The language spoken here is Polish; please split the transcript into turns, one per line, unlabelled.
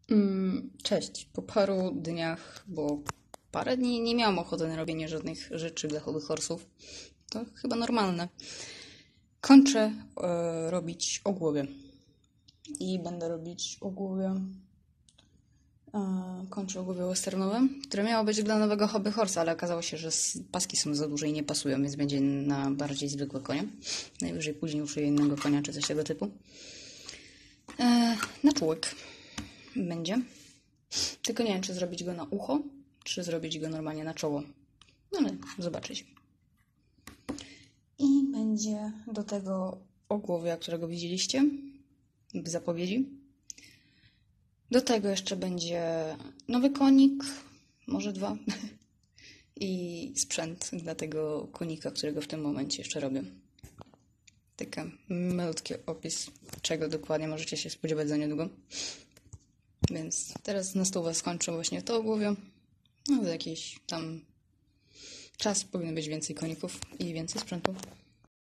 Cześć. Po paru dniach, bo parę dni nie miałam ochoty na robienie żadnych rzeczy dla hobby horse'ów. To chyba normalne. Kończę robić ogłowie. I będę robić ogłowie. Kończę ogłowie westernowe, które miało być dla nowego hobby horse'a, ale okazało się, że paski są za duże i nie pasują, więc będzie na bardziej zwykłe konie. Najwyżej później uszyję innego konia czy coś tego typu. Na czółek będzie. Tylko nie wiem, czy zrobić go na ucho, czy zrobić go normalnie na czoło. No ale zobaczyć. I będzie do tego ogłowia, którego widzieliście w zapowiedzi. Do tego jeszcze będzie nowy konik, może 2. I sprzęt dla tego konika, którego w tym momencie jeszcze robię. Taki malutki opis, czego dokładnie możecie się spodziewać za niedługo. Więc teraz na stówę skończę właśnie to ogłowie. No za jakiś tam czas powinno być więcej koników i więcej sprzętu.